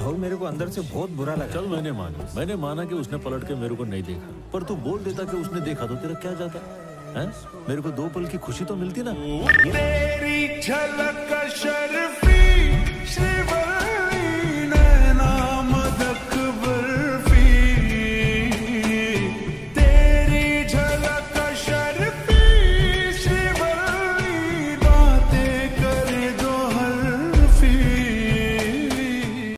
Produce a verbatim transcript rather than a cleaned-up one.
भाऊ मेरे को अंदर से बहुत बुरा लगा। चल मैंने माना मैंने माना कि उसने पलट के मेरे को नहीं देखा, पर तू बोल देता कि उसने देखा तो तेरा क्या जाता है? मेरे को दो पल की खुशी तो मिलती ना। तेरी झलक शर्फी